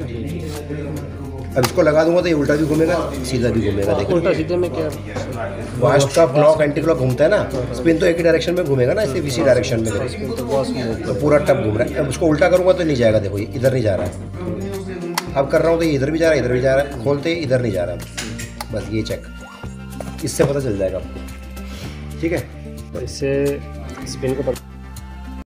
अब इसको लगा दूंगा तो ये उल्टा भी घूमेगा, सीधा भी घूमेगा। देखो उल्टा सीधे में क्या? फास्ट का क्लॉक एंटी क्लॉक घूमता है ना, स्पिन तो एक ही डायरेक्शन में घूमेगा ना, इसे इसी डायरेक्शन में करेगा तो पूरा टप घूम रहा है। अब उसको उल्टा करूँगा तो नहीं जाएगा, देखो ये इधर नहीं जा रहा है। अब कर रहा हूँ तो ये इधर भी जा रहा है, इधर भी जा रहा है, खोलते इधर नहीं जा रहा। बस ये चेक, इससे पता चल जाएगा आपको। ठीक है, इससे स्पिन को